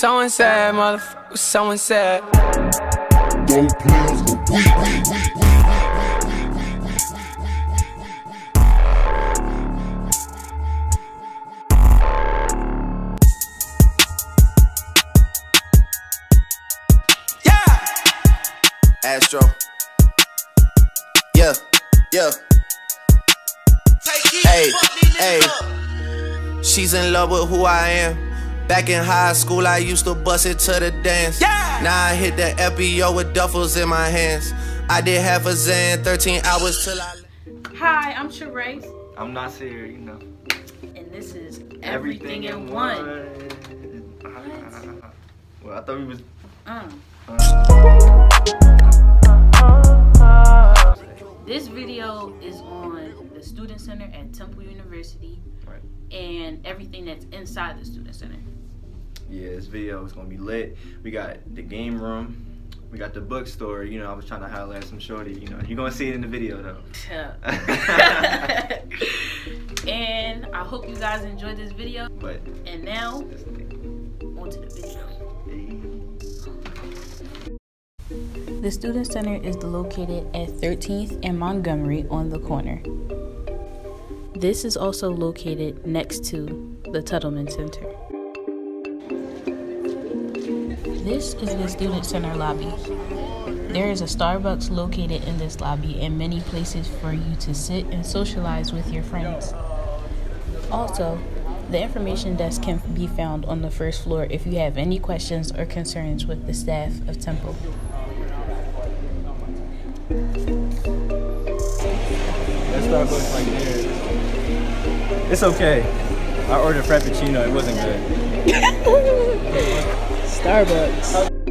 Someone said, motherfucker, someone said. Don't play with the weak. Astro. Yeah. Hey. She's in love with who I am. Back in high school, I used to bust it to the dance. Yeah. Now I hit the FBO with duffels in my hands. I did half a Zan, 13 hours till I... Hi, I'm Sheree. I'm Nasir, you know. And this is Everything in One. Well, I thought we was... This video is on the Student Center at Temple University, right, and everything that's inside the Student Center. Yeah, this video is gonna be lit. We got the game room, we got the bookstore. You know, I was trying to highlight some shorty. You know, you're gonna see it in the video though. And I hope you guys enjoyed this video. And now, on to the video. The Student Center is located at 13th and Montgomery on the corner. This is also located next to the Tuttleman Center. This is the Student Center lobby. There is a Starbucks located in this lobby and many places for you to sit and socialize with your friends. Also, the information desk can be found on the first floor if you have any questions or concerns with the staff of Temple. That Starbucks like there. It's okay. I ordered Frappuccino, it wasn't good. Starbucks.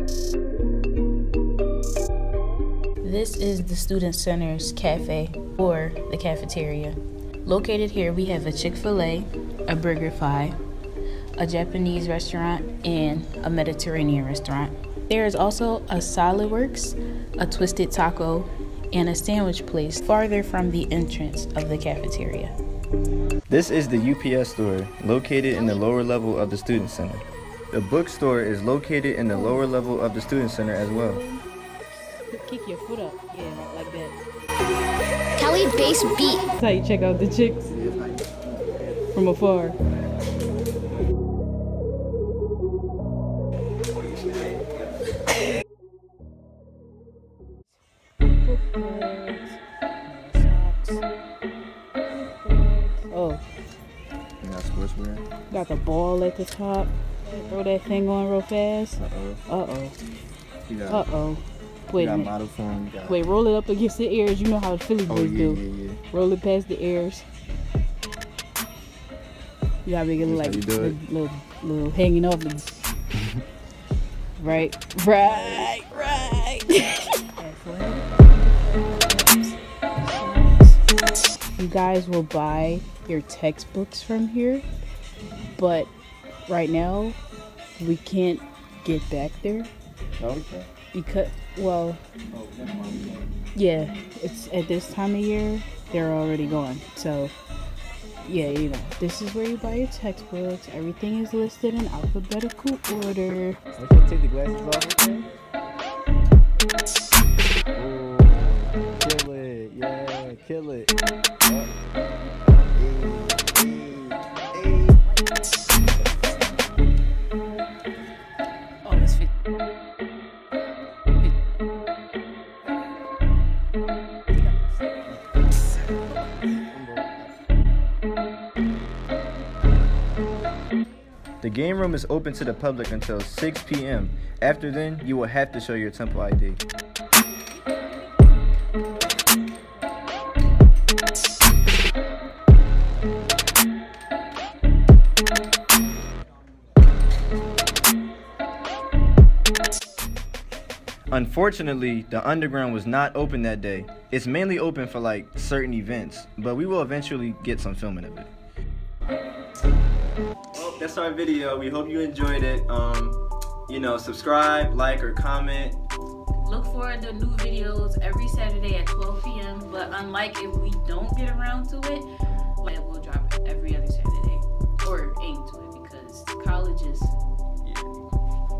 This is the Student Center's cafe, or the cafeteria. Located here, we have a Chick-fil-A, a BurgerFi, a Japanese restaurant, and a Mediterranean restaurant. There is also a SolidWorks, a Twisted Taco, and a sandwich place farther from the entrance of the cafeteria. This is the UPS store, located in the lower level of the Student Center. The bookstore is located in the lower level of the Student Center as well. Kick your foot up, yeah, like that. Cali bass beat. That's how you check out the chicks from afar. Oh. You got sportswear? Got the ball at the top. Throw that thing on real fast. Uh-oh. Wait a minute. Model form. Wait, roll it up against the ears. You know how the Philly boys do. Yeah. Roll it past the ears. You gotta make it look like little hanging off. Right. You guys will buy your textbooks from here, but right now we can't get back there. Okay. Because, well, yeah, it's at this time of year, they're already gone. So, yeah, you know, this is where you buy your textbooks. Everything is listed in alphabetical order. Okay, take the glasses off, okay? Oh, kill it. Yeah, kill it. Oh, it's 50. The game room is open to the public until 6 p.m. After then, you will have to show your Temple ID. Unfortunately, the underground was not open that day. It's mainly open for like certain events, but we will eventually get some filming of it. Well, that's our video. We hope you enjoyed it. You know, subscribe, like, or comment. Look forward to new videos every Saturday at 12 p.m. But unlike if we don't get around to it, we'll drop it every other Saturday. Or aim to it, because college is... Yeah.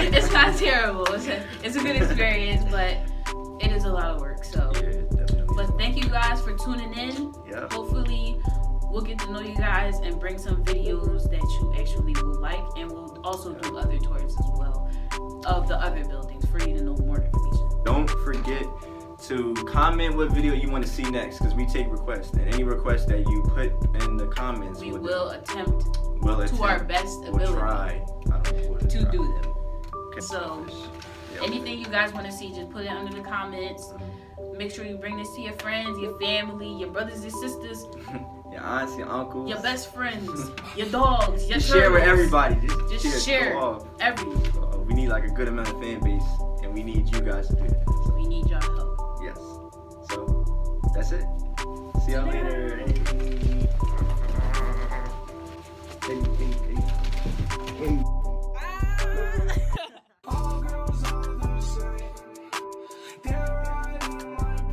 It's not terrible. It's a good experience, but it is a lot of work. So, Yeah, definitely. but thank you guys for tuning in. Yeah. Hopefully, we'll get to know you guys and bring some videos that you actually will like, and we'll also do other tours as well of the other buildings for you to know more information. Don't forget to comment what video you want to see next, because we take requests, and any requests that you put in the comments, We will attempt to our best or ability try. I don't know what to try. do them. Okay. So, Yeah. anything you guys want to see, just put it under the comments. Make sure you bring this to your friends, your family, your brothers and sisters, Your aunts, your uncles. your best friends, your dogs, your Just share with turtles. everybody. Just share Go off. everything. We need like a good amount of fan base, and we need you guys to do that. We need y'all help. Yes. So that's it. See y'all later.